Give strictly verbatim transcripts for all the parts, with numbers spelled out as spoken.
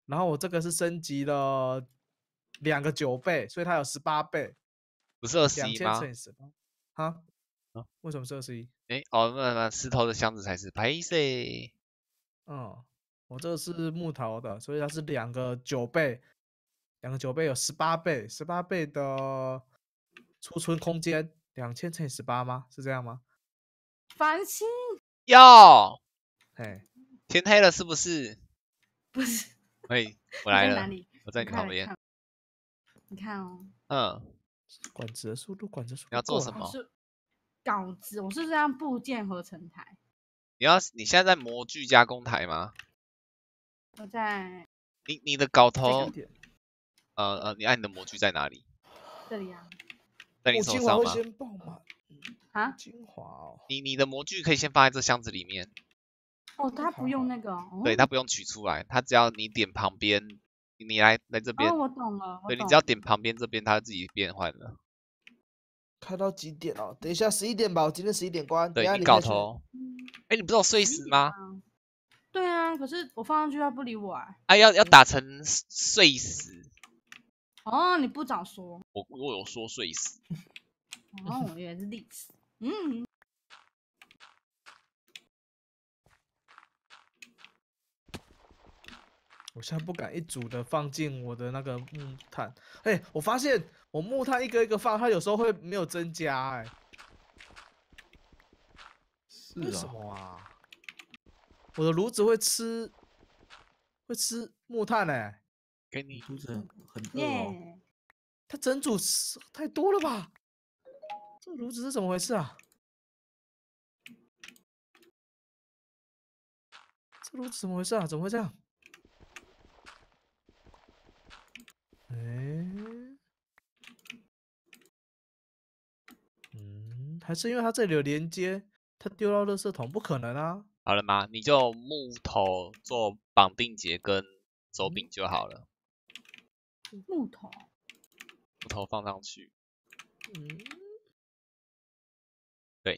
然后我这个是升级了两个九倍，所以它有十八倍。 不是二十两千一吗？ 乘以十八，哈？ 啊为什么是二十一？ 哎，哦，那那石头的箱子才是拍谁？ 嗯，我这个是木头的，所以它是两个九倍，两个九倍有十八倍，十八倍的储存空间，两千乘以十八吗？是这样吗？ 繁星要哎， 天黑了是不是？ 不是， 喂，我你来了， 在哪里？ 我在你旁边。 看你看哦， 嗯， 管子的速度，管子速度你要做什么？ 我是稿子，我是这样部件合成台。 你要你现在在模具加工台吗？ 我在你你的镐头一，点， 呃呃，你按你的模具在哪里？ 这里啊。 在你我精华会手上吗？ 先爆满。 啊？ 精华哦。 你你的模具可以先放在这箱子里面。 哦，它不用那个哦。 对，它不用取出来，它只要你点旁边，你来来这边。 哦，我懂了。 对， 我懂你只要点旁边这边，它自己变换了。 开到几点哦？等一下十一点吧，我今天十一点关。 对，你等一下你下去。 镐头。哎，你不是有碎石吗？ 对啊，可是我放上去它不理我啊。 哎，要要打成碎石。 哦，你不早说。 我我有说碎石。 哦，我以为是历史。嗯。 我现在不敢一组的放进我的那个木炭。哎、欸，我发现我木炭一个一个放，它有时候会没有增加、欸。哎， 是为什啊， 么啊？我的炉子会吃，会吃木炭哎、欸。 给你肚子很很饿哦。 耶。 它整组太多了吧？这炉子是怎么回事啊？这炉子怎么回事啊？怎么会这样？哎、欸，嗯，还是因为它这里有连接，它丢到垃圾桶，不可能啊！ 好了吗？你就木头做绑定结跟手柄就好了。 木头。 木头放上去。 嗯， 对。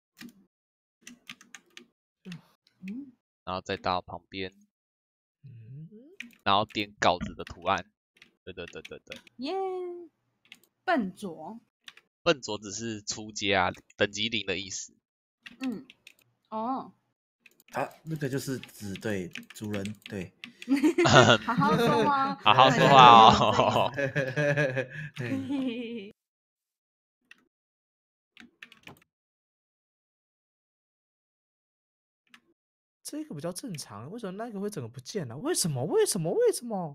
嗯。 然后再到旁边。 嗯。 然后点稿子的图案。对对对对对。 耶。笨拙。 笨拙只是初阶啊，等级零的意思。 嗯。哦。 啊，那个就是指对主人对。 好好说话。 好好说话哦。 这个比较正常，为什么那个会整个不见了、啊？为什么？为什么？为什么？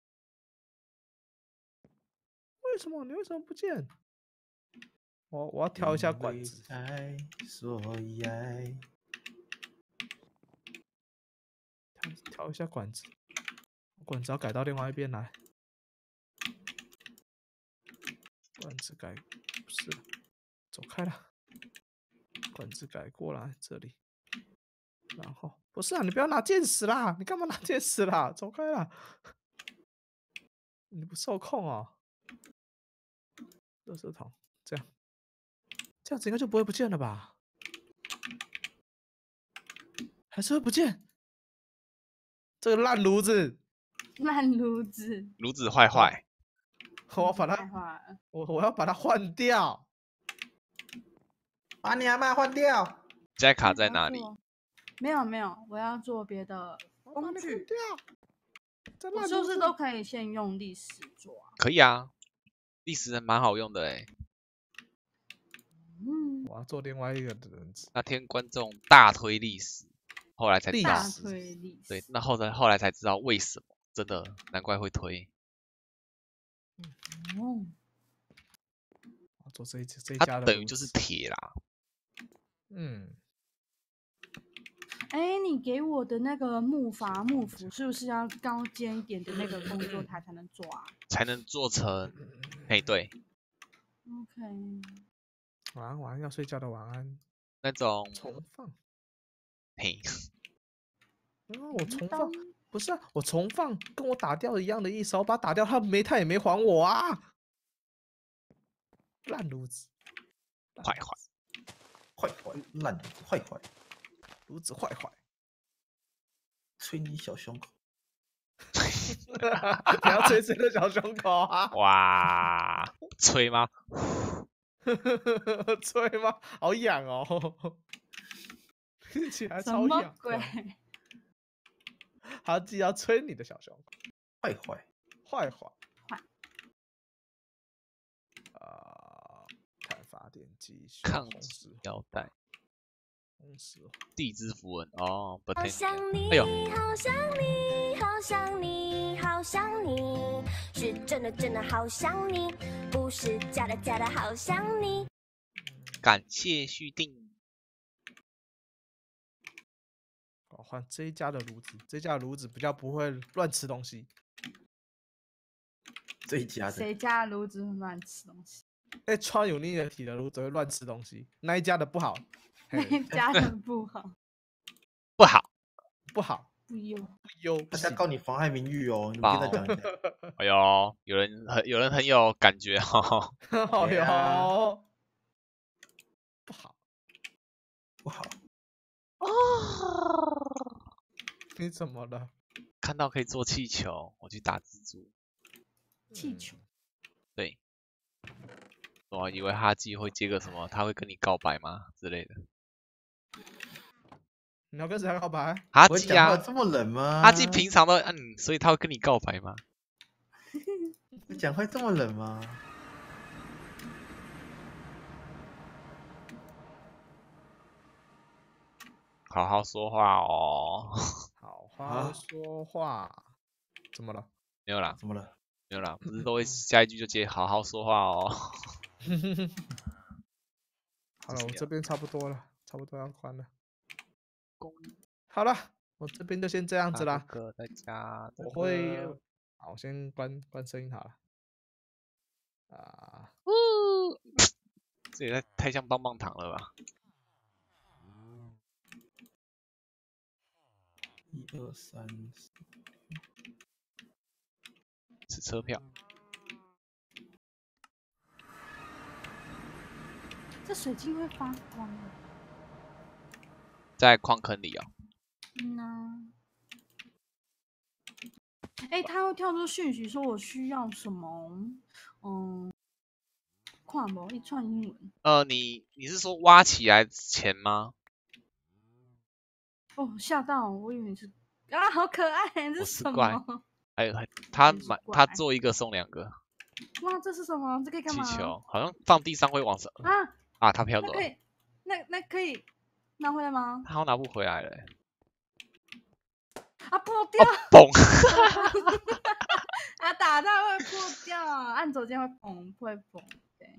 为什么？你为什么不见？我我要挑一下管子。 爱，所以爱。 挑挑一下管子，管子要改到另外一边来。管子改不是，走开了。管子改过来这里。然后不是啊，你不要拿剑矢啦！你干嘛拿剑矢啦？走开啦！你不受控哦。垃圾桶，这样，这样子应该就不会不见了吧？还是会不见？这个烂炉子， 烂炉子， 炉子坏坏， 我要把它，我我要把它换掉， 把你阿妈换掉。 现在卡在哪里？ 没有没有，我要做别的工具。我是不是都可以先用历史做啊？ 可以啊，历史蛮好用的哎。 嗯， 我要做另外一个的人质。 那天观众大推历史，后来才知道。 大推历史。 对，那后来后来才知道为什么，真的难怪会推。 哦。 我做这一这一它家的， 等于就是铁啦。 嗯。 哎，你给我的那个木筏木斧是不是要高阶一点的那个工作台才能做啊？ 才能做成，哎对。 OK。 晚安晚安，要睡觉的晚安。 那种重放。 嘿。 啊，我重放不是啊，我重放跟我打掉一样的意思，我把它打掉，他煤炭也没还我啊！烂炉子， 坏坏， 坏坏，烂坏坏。 炉子坏坏， 吹你小胸口。 你要吹谁的小胸口啊？ 哇，吹吗？ 吹吗？好痒哦，听起来什么超痒鬼？ 的。他既要吹你的小胸口， 坏坏， 坏坏坏啊！看发电机， 抗红石腰带， 红石地之符文哦，不好太想你， 哎呦， 好想你，好想你，好想你，是真的真的好想你，不是假的假的好想你。 感谢续订。 哦，换这一家的炉子，这一家的炉子比较不会乱吃东西。 这一家的谁家的炉子会乱吃东西？ 哎，穿有力的体的炉子会乱吃东西，那一家的不好， 那嘿家的不好， 不好， 不好， 不优。 不优，不行。 大家告你妨害名誉哦，你们再讲一下。 哎呦，有人很有人很有感觉哦。 哎对啊呦，不好， 不好， 你怎么了？ 看到可以做气球，我去打蜘蛛。 气球， 对，我以为哈基会接个什么，他会跟你告白吗之类的。 你要跟谁告白？ 我哈基啊， 讲话这么冷吗？ 哈基平常都嗯，所以他会跟你告白吗？ 我讲话这么冷吗？ 好好说话哦。 好好啊说话。怎么了？ 没有啦， 怎么了？ 没有啦，不是都会下一句就接好好说话哦。 好了，我这边差不多了，差不多要关了。 公好了，我这边就先这样子啦。 哥在家， 我会，好，我先关关声音好了。啊， 这也太太像棒棒糖了吧？ 一二三四， 是车票。 这水晶会发光的。 在矿坑里哦。 嗯呐、哎、它会跳出讯息说我需要什么？嗯，看不一串英文。 呃，你你是说挖起来钱吗？ 哦，吓到我，我以为你是啊，好可爱，这我是什是怪么？ 还有还他真是买怪他做一个送两个哇，这是什么？这可以干气嘛？ 球，好像放地上会往上啊， 啊，他飘走了， 那可以，那那可以拿回来吗？ 他好像拿不回来了欸。 啊，破掉！ 嘣！ 啊，打到会破掉，按左键会崩，会崩。对，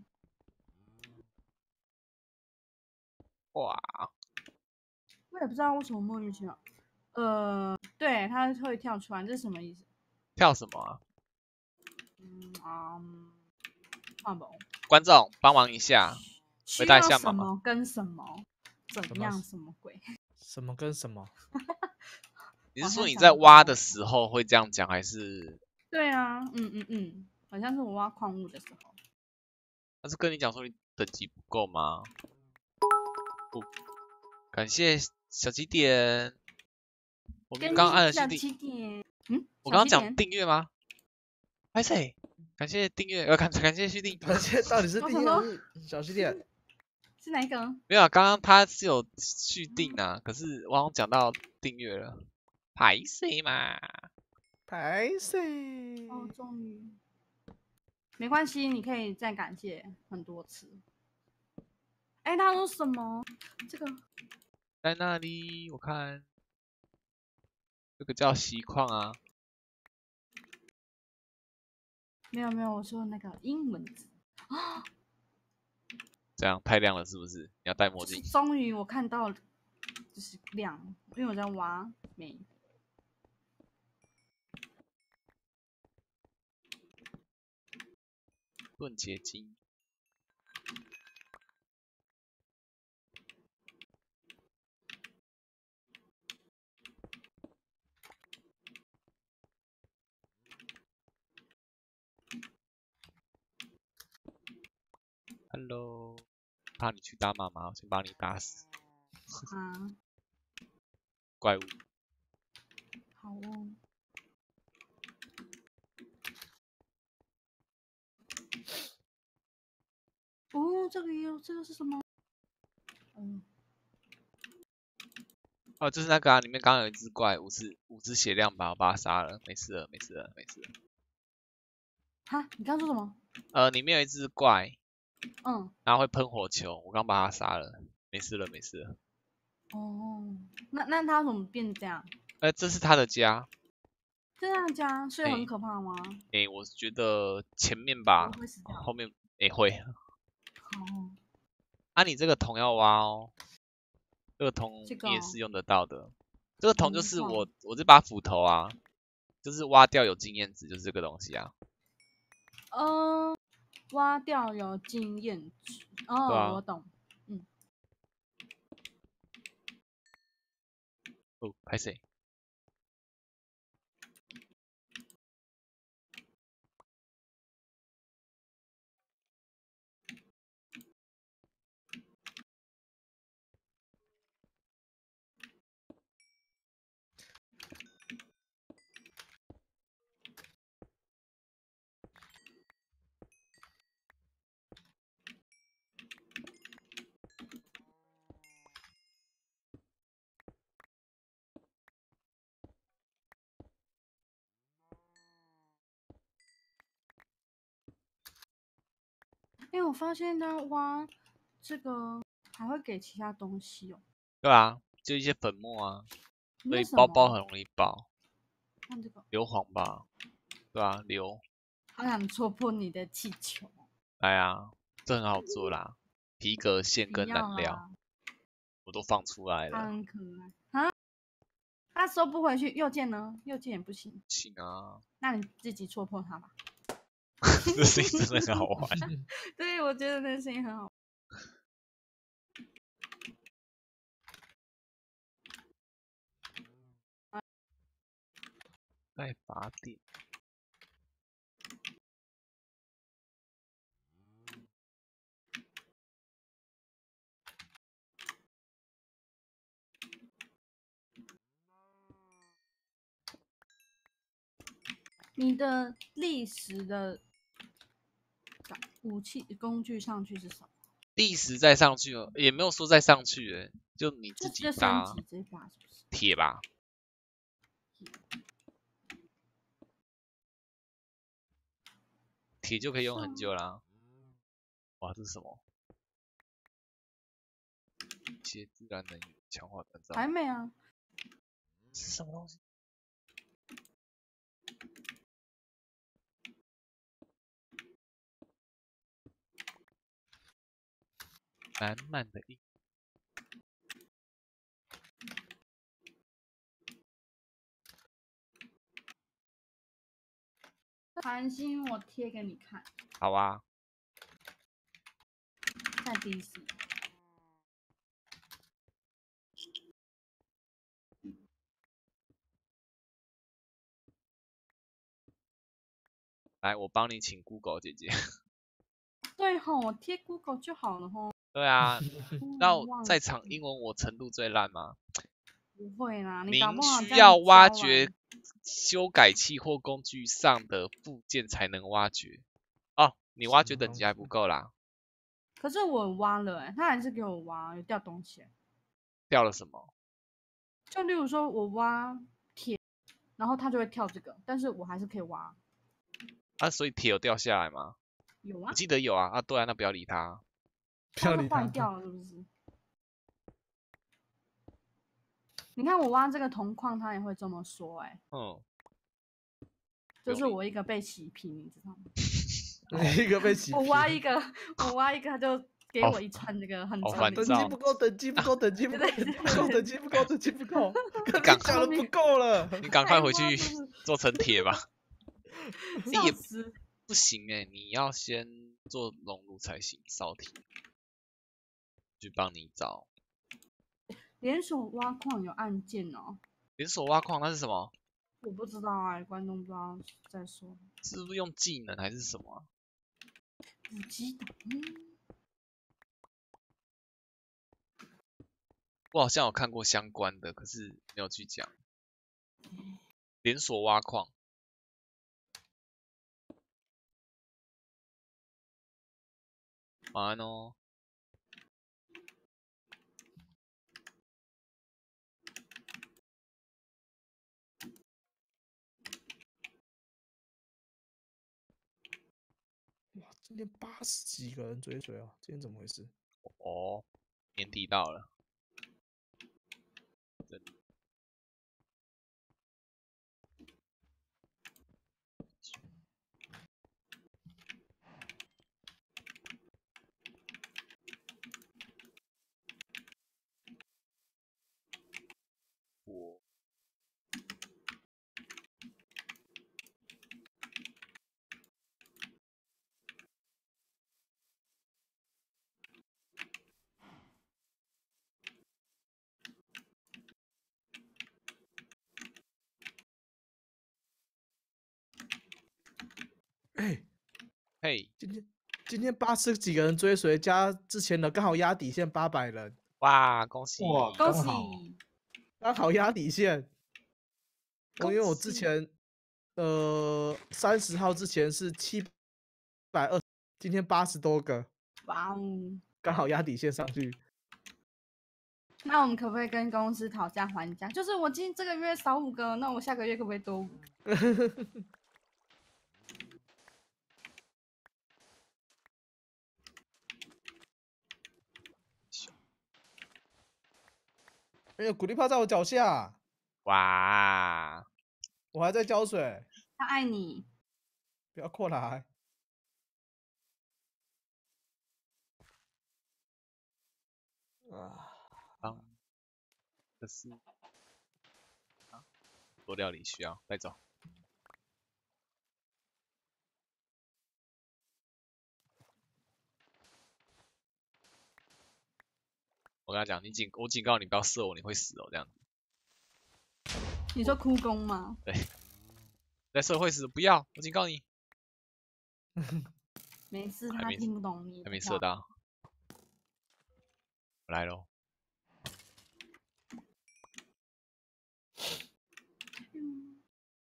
哇， 我也不知道为什么莫名其妙。呃，对，它会跳出来，这是什么意思？ 跳什么啊？ 嗯啊，换吧。 观众帮忙一下， 需回答一要下嘛什么跟什么？怎什么样？什么鬼？ 什么跟什么？ 你是说你好像想不在挖到的时候会这样讲，还是对啊，嗯嗯嗯，好像是我挖矿物的时候。 他是跟你讲说你等级不够吗？不，感谢小几点。我们跟刚刚按了小续订， 起点，嗯， 我刚刚讲小起点订阅吗？拍谁？感谢订阅，呃，感感谢续订。 而且到底是第一我想说个是小心点？ 是哪一个？ 没有啊，刚刚他是有续订啊，可是我好像讲到订阅了，拍谁嘛？ 拍谁？ 哦，终于，没关系，你可以再感谢很多次。哎，他说什么？这个在那里，我看这个叫锡矿啊， 没有没有，我说那个英文字啊， 这样太亮了是不是？你要戴墨就是镜。 终于我看到，就是亮，因为我在挖煤。 盾结晶，Hello，怕你去打妈妈，我先把你打死。 啊， 怪物， 好哦。 哦，这个也有，这个是什么？嗯， 哦，就是那个啊，里面刚刚有一只怪，五只五只血量吧，我把它杀了，没事了，没事了，没事了。 哈，你刚刚说什么？ 呃，里面有一只怪， 嗯， 然后会喷火球，我刚把它杀了，没事了，没事了。 哦，那那他怎么变这样？ 呃，这是他的家， 这样加是哎很可怕吗？ 诶，我觉得前面吧我，会死掉。 后面诶会。 哦， 啊，你这个铜要挖哦，这个铜这个哦你也是用得到的。这个铜就铜矿是我我这把斧头啊，就是挖掉有经验值，就是这个东西啊。 嗯、呃，挖掉有经验值。哦， 对啊我懂。 哦，拍谁？ 因为我发现他挖这个还会给其他东西哦。 对啊，就一些粉末啊，所以那什么包包很容易爆。 看这个， 硫磺吧，对啊，硫。 好想戳破你的气球。 来啊，这很好做啦，皮革线不跟要燃料啦， 我都放出来了。 它很可爱啊。他收不回去，右键呢？右键也不行。 行啊， 那你自己戳破它吧。 这声音真的很好玩。 对，我觉得那声音很好。 带法典。 你的历史的武器工具上去是什么？ 历史再上去哦，也没有说再上去诶，就你自己就就升搭级这把是不是？ 铁吧。铁就可以用很久啦。哇，这是什么？一些自然能源强化锻造。 还没啊。 这是什么东西？满满的一。 繁星我贴给你看， 好啊， 在第一次。 来，我帮你请 Google 姐姐。 对吼，我贴 Google 就好了吼。 对啊， 嗯那忘在场记英文我程度最烂吗？ 不会啦，你您搞不好需这样要挖教掘完修改器或工具上的附件才能挖掘。哦，你挖掘等级还不够啦。 可是我挖了哎、欸，他还是给我挖，有掉东西、欸。 掉了什么？ 就例如说我挖铁，然后它就会跳这个，但是我还是可以挖。 啊，所以铁有掉下来吗？ 有啊我，记得有啊。啊，对啊，那不要理它。 它是不要理他坏。掉了是不是？你看我挖这个铜矿，它也会这么说哎、 嗯， 这有理是我一个被洗屏，你知道吗？ 你一个被洗我屏。 挖一个，我挖一个，他就给好我一串那个很好长的烦躁等级不够，等级不够，等级不够，等级不够，等级不够，等级不够，跟赶你讲的不够了。 你赶快回去太挖是不是做成铁吧。 笑也死！ 不行哎、你要先做熔炉才行，烧铁。去帮你找连手挖矿有按键哦， 连锁挖矿，那是什么？ 我不知道啊，观众不知道再说。 是不是用技能还是什么啊？ 不知道，嗯， 我好像有看过相关的，可是没有去讲。连锁挖矿， 晚安哦。 哇，今天八十几个人追随哦，今天怎么回事？ 哦，年底到了。真的我哎， 嘿， 今天今天八十几个人追随，加之前的刚好压底线八百人， 哇，恭喜！ 哇恭刚好喜！ 刚好压底线。我恭因为我之喜前呃三十号之前是七百二，今天八十多个， 哇哦！ 刚好压底线上去。 那我们可不可以跟公司讨价还价？就是我今这个月少五个，那我下个月可不可以多五个？ 哎呀，鼓励炮在我脚下， 哇， 我还在浇水， 他爱你， 不要过来。啊， 当这是啊，做料理需要带走。我跟他讲，你警我警告你不要射我，你会死哦，这样子。 你说哭工吗？ 对，在社会死不要，我警告你。 没事， 还没他听不懂你。 还没射。到，我来喽。 嗯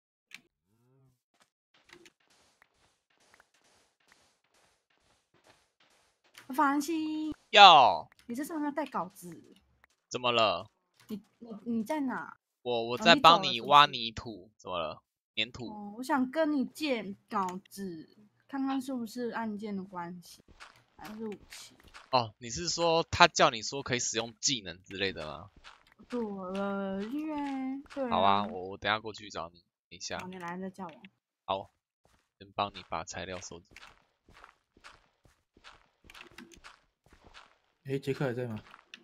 凡心， 要你这上面要带稿子， 怎么了？ 你你你在哪？ 我我哦你在帮走了是不你挖是泥土，怎么了？粘土。 哦，我想跟你借稿子，看看是不是案件的关系，还是武器？ 哦，你是说他叫你说可以使用技能之类的吗？ 对了，因为对好啊，我我等下过去找你，等一下好，。你来再叫我。 好，先帮你把材料收集。 哎，杰克还在吗？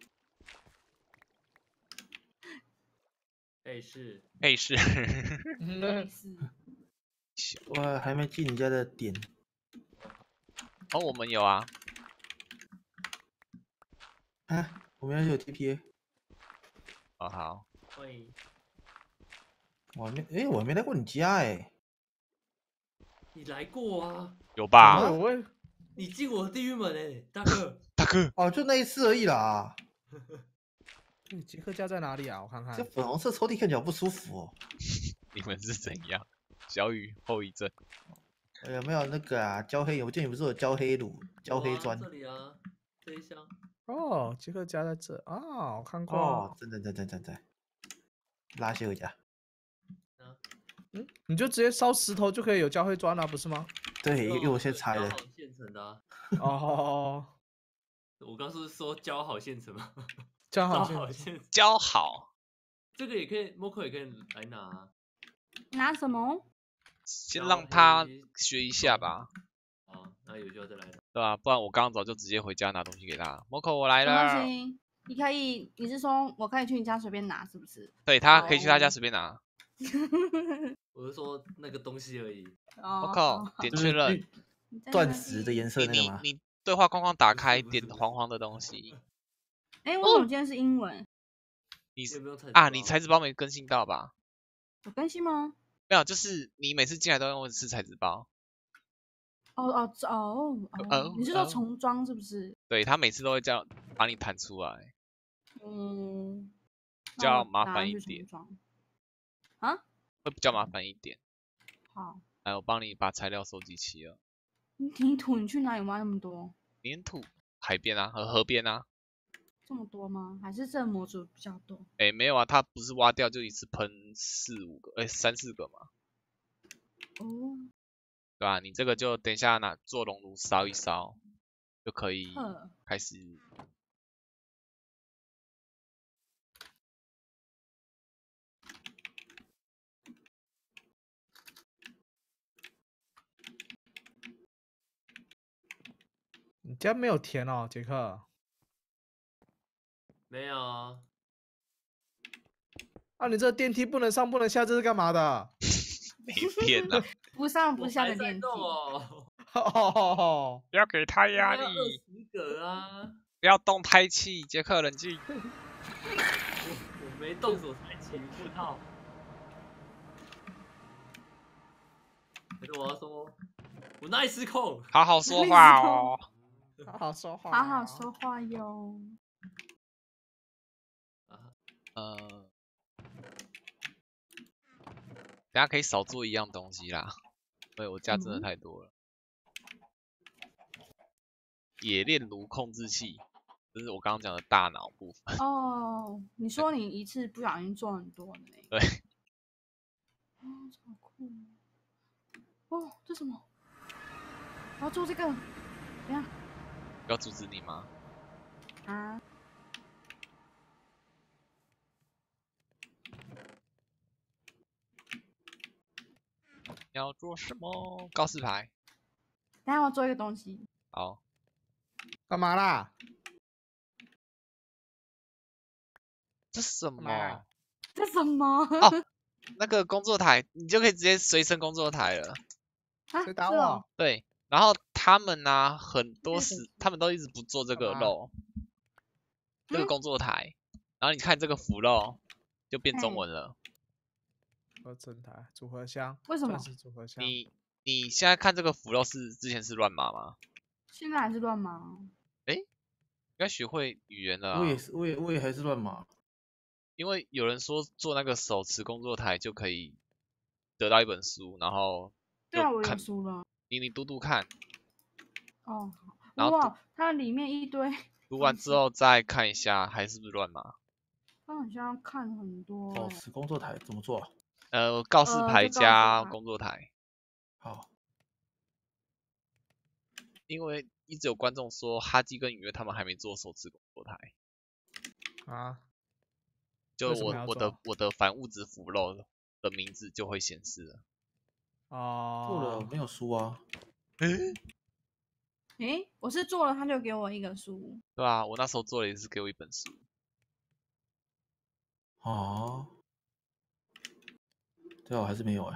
哎，是哎，是。 没事， 我还没进你家的点。 哦，我们有啊。 啊，我们要有 T P A。 哦，好。 欢迎。 我还没，哎，我还没来过你家哎。 你来过啊？ 有吧？ 我会你进我的地狱门哎，大哥。 大哥， 哦，就那一次而已啦。 你杰克家在哪里啊？我看看这。粉红色抽屉看起来好不舒服哦。 你们是怎样？小雨后遗症。 有没有那个啊？焦黑，我记得你不是有焦黑乳、焦黑砖有啊？这里啊，这一箱。 哦，杰克家在这啊，我看过。 哦，真的真的真的。拉些回家。 嗯，你就直接烧石头就可以有焦黑砖了，不是吗？ 对，因为我先先拆了。 好现成的啊。 哦， 我刚是说交好现成吗？ 交好好现现成。 交好， 这个也可以 ，Moco 也可以来拿啊。 拿什么？ 先交让他黑学一下吧， 好，那有需要再来拿。 对吧、不然我刚刚早就直接回家拿东西给他。Moco，我来没关了。 系，你可以，你是说我可以去你家随便拿，是不是？ 对，他可以去他家好随便拿。 我是说那个东西而已。 哦， Moco， 好点就是确认。 绿你在哪钻里石的颜色你那个吗？ 你你对话框框打开，点不是不是不是黄黄的东西。 哎，为什么今天是英文？ 你你有没有材质啊，你包材质包没更新到吧？ 有更新吗？ 没有，就是你每次进来都要问是材质包。 哦哦哦哦哦， 你是说哦重装是不是？ 对他每次都会叫把你弹出来。 嗯， 比较那我麻拿去烦一点重装。啊， 会比较麻烦一点。 好， 来，我帮你把材料收集齐了。 泥土你去哪里挖那么多？ 粘土海边啊和河边啊。 这么多吗？还是这模组比较多？ 哎，没有啊，它不是挖掉就一次喷四五个，哎，三四个嘛。 哦， 对吧？你这个就等一下拿做熔炉烧一烧，就可以呵开始。 你家没有田哦，杰克。 没有啊， 啊，你这个电梯不能上不能下，这是干嘛的？ 没电啊！ 不上不我下的电梯还在动。哦。 哦， 不要给他压应该要二力， 十个啊！ 不要动胎气，杰克冷静。 我我没动手才起不套。可是我要说，我哪里失控？ 好好说话哦。 好好说话， 好好说话哟。 呃，等下可以少做一样东西啦，对我家真的太多了。冶炼炉控制器，这是我刚刚讲的大脑部分。 哦，你说你一次不小心做很多呢？ 对。 哦，好酷。哦，这什么？我要做这个。怎样？ 要阻止你吗？ 啊？ 要做什么？告示牌。 等下我做一个东西。 好。 干嘛啦？ 这是什么？ 嘛这什么？ 哦，那个工作台，你就可以直接随身工作台了。 啊， 谁打是哦我？ 对，然后他们呢、啊，很多时他们都一直不做这个干嘛肉，这个嗯工作台。然后你看这个符肉，就变中文了。 合成台组合箱， 为什么钻石组合箱？ 你你现在看这个符肉是之前是乱码吗？ 现在还是乱码。 应该学会语言了、啊。 我也是，我也我也还是乱码。 因为有人说做那个手持工作台就可以得到一本书，然后对啊，我有就看输了。 你你读读看， 哦，好然后哇，它里面一堆， 读完之后再看一下还是不是乱码。 它好像要看很多哦， 欸。 此工作台怎么做啊？ 呃，告示呃牌就告示加牌工作台， 好， 因为一直有观众说哈基跟雨月他们还没做手持工作台， 啊， 就为什么要我我的做我的反物质腐肉的名字就会显示了。 做了哦， 没有输啊？ 诶，我是做了，他就给我一个书。 对啊，我那时候做了也是给我一本书。 哦，对啊，我还是没有哎、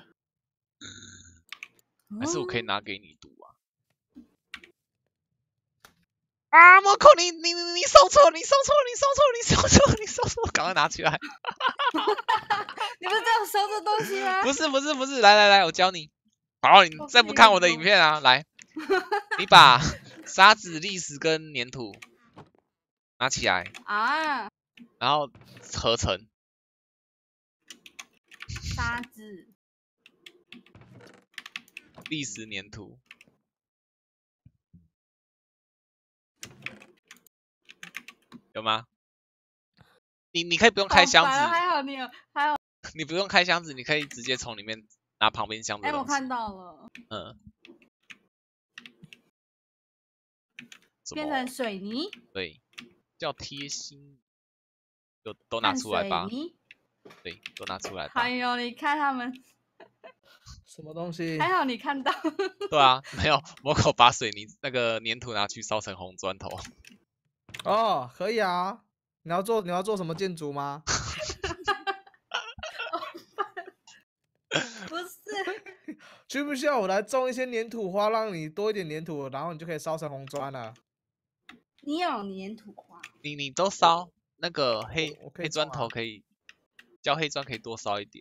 还是我可以哦拿给你读啊？啊，莫扣你你你你送错，你送错，你送错，你送错，你送错，赶快拿起来！ 你不是这样收这东西吗？ 不是不是不是，来来来，我教你。好，你再不看我的影片啊，来，你把沙子、砾石跟粘土拿起来， 啊， 然后合成。 沙子。 砾石粘土。有吗？你你可以不用开箱好烦啊子， 还好你有，还好， 你不用开箱子，你可以直接从里面拿旁边箱子哎、 的东西。 我看到了， 嗯。什变么成水泥， 对，叫贴心，就都拿看出来吧。 水泥。 对，都拿出来吧。 还有，你看他们， 什么东西？ 还好你看到， 对啊，没有，我口把水泥那个粘土拿去烧成红砖头。 哦，可以啊。你要做你要做什么建筑吗？ 不是， 需不需要我来种一些粘土花，让你多一点粘土，然后你就可以烧成红砖了？ 你有粘土花， 你你都烧那个黑我可以黑砖种啊头可以，浇黑砖可以多烧一点。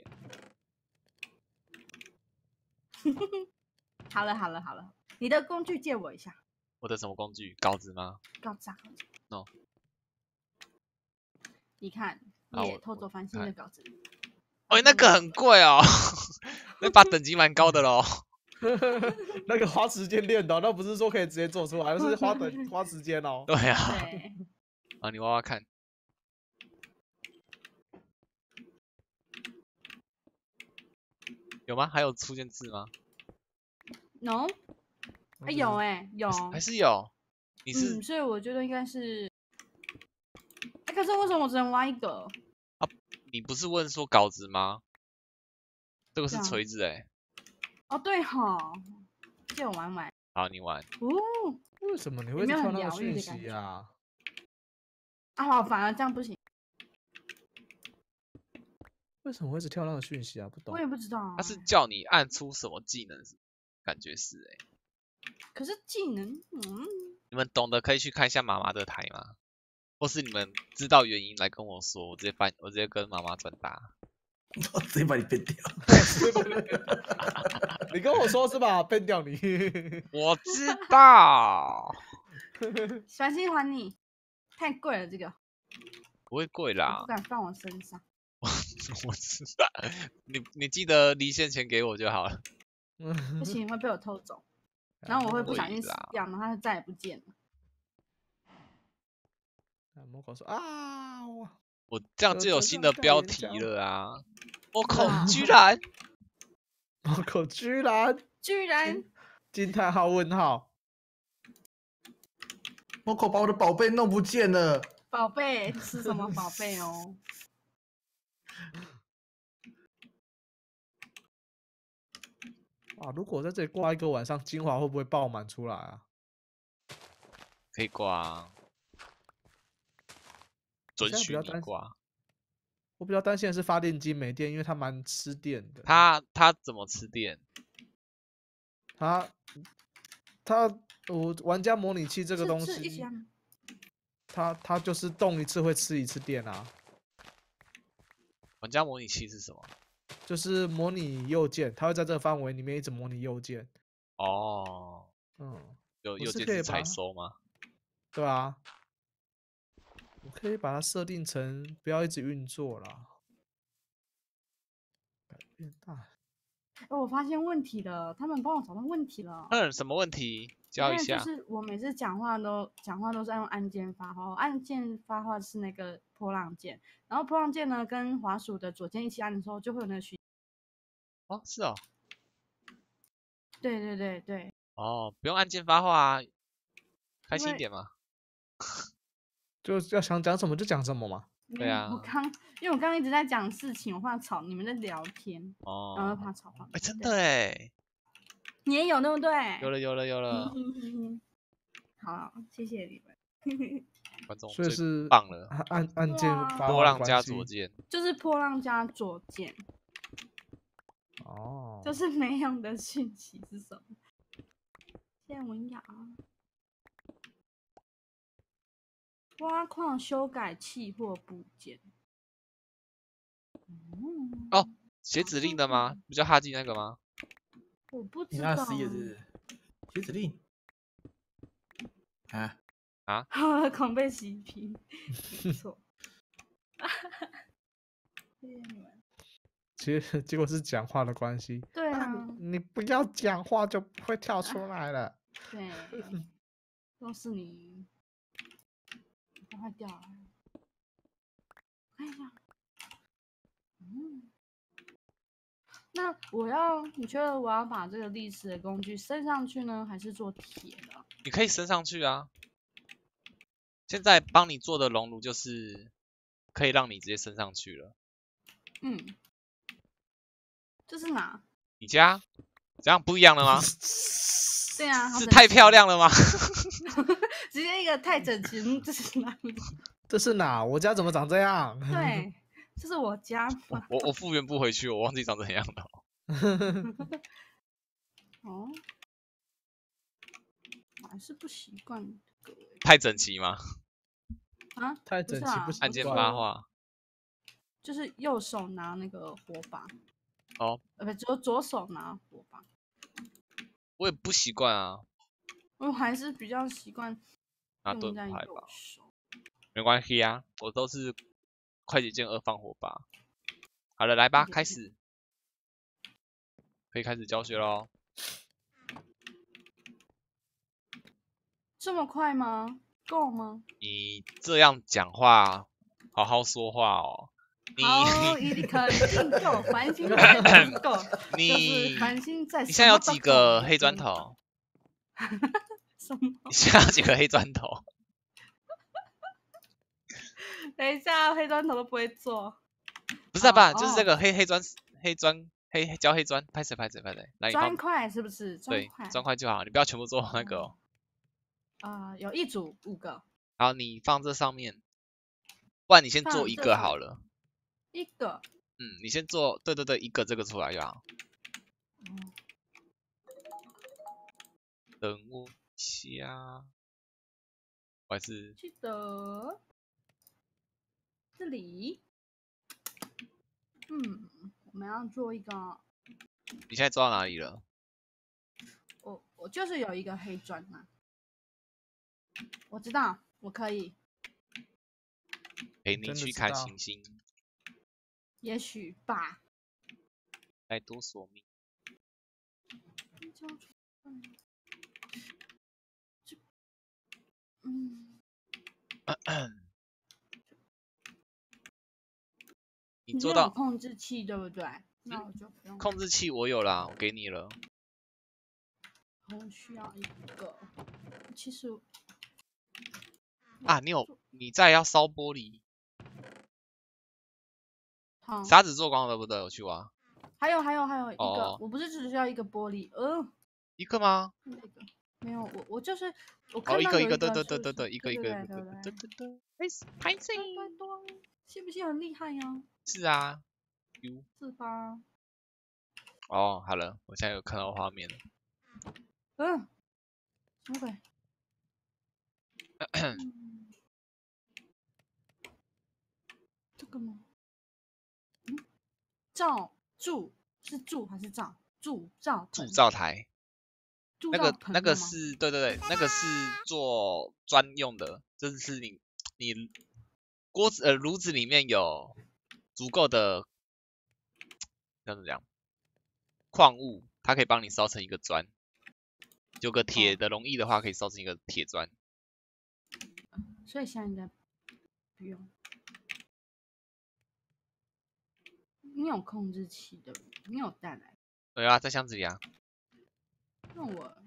好了好了好了，你的工具借我一下， 我的什么工具？稿子吗？ 搞砸。 No 你看， 好我你也偷走繁星的稿子。 哎、那个很贵哦，那把等级蛮高的喽。 那个花时间练的，那不是说可以直接做出来，而是花等花时间哦。 对啊， 对， 啊，你挖挖看。有吗？还有出现字吗？ no，哎有哎有， 还是有？你是、 嗯，所以我觉得应该是，哎，可是为什么我只能挖一个？ 你不是问说稿子吗？这个是对啊锤子哎、 哦对哈，借我玩玩。 好，你玩。 哦， 为什么你会有没有跳那个很疗愈讯的感觉息啊？ 啊，好烦啊，这样不行， 为什么会一直跳那个讯息啊？不懂我。也不知道啊。 他是叫你按出什么技能？感觉是哎、 可是技能，嗯， 你们懂得可以去看一下妈妈的台吗？或是你们知道原因来跟我说，我直接翻，我直接跟妈妈转达。 我直接把你变掉。 你跟我说是吧？变掉你。 我知道， 小心还你，太贵了这个， 不会贵我啦不，敢放我身上。 我知道。你你记得离线钱给我就好了。 不行，会被我偷走，然后我会不小心死会啦掉，然后它就再也不见了。 魔狗说啊，我我这样就有就这新的标样盖人家题了啊！我口啊居然魔狗居然居然惊叹号问号， 我口把我的宝贝弄不见了。 宝贝是什么宝贝哦？ 啊！如果在这里挂一个晚上，精华会不会爆满出来啊？ 可以挂啊，准许现在比较担你挂。 我比较担心的是发电机没电，因为它蛮吃电的。 它它怎么吃电？ 它它我玩家模拟器这个是东西， 是一起按吗？ 它它就是动一次会吃一次电啊， 玩家模拟器是什么？ 就是模拟右键，它会在这个范围里面一直模拟右键。 哦， 嗯， 有我右键是采是可以把收吗？ 对啊，我可以把它设定成不要一直运作啦。改变大， 哦，我发现问题了，他们帮我找到问题了。 嗯，什么问题？教一下。 因为就是我每次讲话都讲话都是用按键发话，我按键发话是那个波浪键，然后波浪键呢跟滑鼠的左键一起按的时候，就会有那个虚。 哦，是哦， 对对对对， 哦，不用按键发话啊，开因为心一点嘛。 就要想讲什么就讲什么嘛。 对啊因为我刚因为我刚刚一直在讲事情，我怕吵你们在聊天，然后哦又，怕吵到你哎，真对的哎， 你也有对不对？ 有了有了有了， 好，谢谢你们。 观众最所以是棒了， 按按按键哇发话的波浪加关系左键。 就是波浪加左键， 哦， 就是没用的讯息是什么？谢谢文雅。挖矿修改器或部件。嗯哦，写指令的吗？不叫哈基那个吗？ 我不你那知道。 十也是写指令啊？ 狂被洗屏，没错。谢谢你们。 结结果是讲话的关系。 对啊， 你不要讲话就不会跳出来了。 对，都是你。赶快掉了。看一下。嗯。那我要，你觉得我要把这个历史的工具升上去呢，还是做铁的？ 你可以升上去啊。现在帮你做的熔炉就是可以让你直接升上去了。 嗯。这是哪？ 你家这样不一样了吗？ 对啊，好是太整齐漂亮了吗？ 直接一个太整齐，嗯这是哪里？ 这是哪？我家怎么长这样？ 对，这是我家嘛。 我我复原不回去，我忘记长怎样了。 哦，我还是不习惯这个欸太整齐吗？ 啊， 太不是啊整齐不习按键惯发话。 就是右手拿那个火把， 哦， 呃，不，左左手拿火把。 我也不习惯啊。 我还是比较习惯拿用在盾牌吧， 右手。 没关系啊，我都是快捷键二放火把。好了，来吧， 快捷键开始，可以开始教学喽。 这么快吗？够吗？ 你这样讲话，好好说话哦。你好，一定肯定够，繁星肯定够。 你就是繁星在。 你现在有几个黑砖头？ 什么？ 你现在有几个黑砖头？ 等一下，黑砖头都不会做。 不是啊，爸， 哦就是这个黑黑砖黑砖黑黑胶黑砖，拍谁拍谁拍谁，来你砖放块是不是？砖对块。 砖块就好，你不要全部做那个哦。 啊、呃，有一组五个。 然后你放这上面，不然你先做一放这上个好了。 一个。 嗯，你先做，对对对，一个这个出来就好。 嗯等我一下，我还是记得这里。嗯，我们要做一个。 你现在做到哪里了？ 我我就是有一个黑砖嘛，我知道我可以， 陪你真的去看知道星星， 也许吧。 来多索命。 交出来这嗯，你这种你做到控制器对不对？那我就不用。 控制器我有啦，我给你了。 我需要一个，其实啊，你有你再要烧玻璃， 好， 沙子做光了对不对？我去挖还有还有还有一个， 哦我不是只需要一个玻璃，呃， 一个吗？ 那个没有，我我就是我哦， 看到有一个一个，对是对对对对， 不是一个一个一个， 对对对对对对，拍死拍死。 对对对，是不是很厉害呀？ 是啊，有是吧？ 哦，好了，我现在有看到画面了。 嗯，什么鬼？嗯这个吗？嗯，照柱是柱还是照？柱照铸盆造台， 铸那个那个造盆的吗是对对对，那个是做专用的，就是你你锅子呃炉子里面有足够的这样子讲矿物，它可以帮你烧成一个砖。有个铁哦的容易的话，可以烧成一个铁砖。 所以现在应该不用。你有控制器的，你有带来。 对啊，在箱子里啊， 那我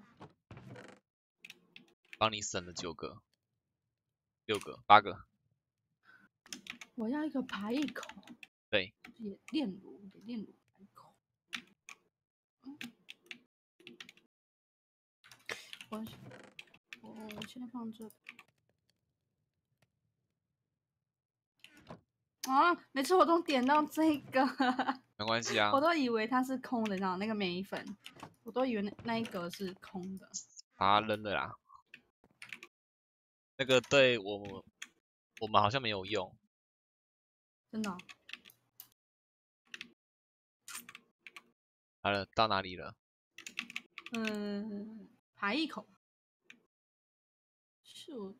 帮你省了九个、六个、八个。 我要一个排一口。 对， 也炼炉，得炼炉排一口。嗯我我我先放这。啊！每次我都点到这个， 没关系啊我，都以为它是空的，你知道那个梅粉，我都以为那那一格是空的。 把它扔了啦。那个对我们我们好像没有用。 真的哦、 好了，到哪里了？ 嗯，排一口。是我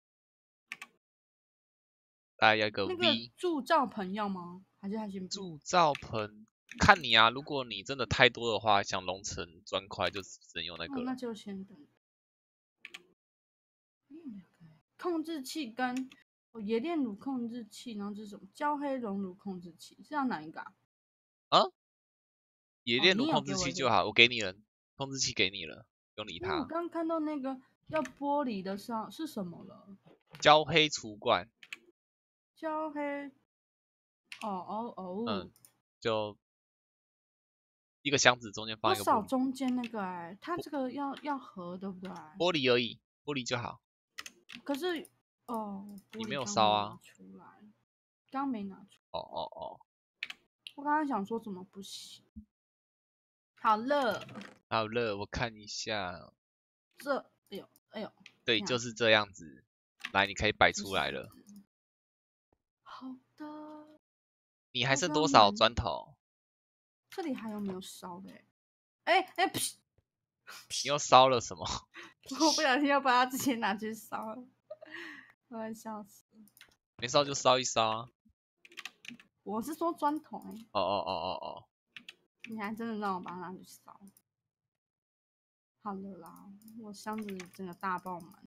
大概要一个那个 V 铸造盆要吗？还是还行不？ 铸造盆，看你啊。如果你真的太多的话，想融成砖块，就只能用那个哦，那了。 就先等。嗯控制器跟哦冶炼乳控制器，然后这是什么？焦黑熔乳控制器是要哪一个啊？ 啊？冶哦你有炼炉控给我一个制器就好，我给你了，控制器给你了，不用理因为我它。 刚刚看到那个要玻璃的是是什么了？ 焦黑除罐， 焦黑。哦哦哦。 嗯，就一个箱子中间放我扫一个玻璃， 中间那个哎、它这个要要合对不对？ 玻璃而已，玻璃就好。 可是哦， 你没有玻璃刚烧啊拿出来，刚没拿出。 哦哦哦， 我刚刚想说怎么不行？好了， 好了，我看一下， 这哎呦哎呦， 对， 这样就是这样子。来，你可以摆就出来了。 是好的， 你还我刚剩多少买砖头？ 这里还有没有烧的、欸？哎哎，噗你又烧了什么？ 我不小心要把它直接拿去烧了，我要笑死。 没烧就烧一烧啊。 我是说砖头哎、 哦哦哦哦哦， 你还真的让我把它拿去烧。好了啦，我箱子整个大爆满。